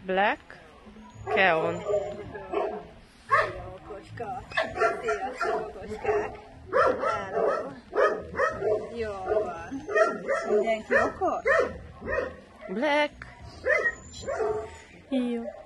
Black Keon. Okoska. Sziasztok, okoskák. Hello. Jól van. Mindenki okos? Black. Jó.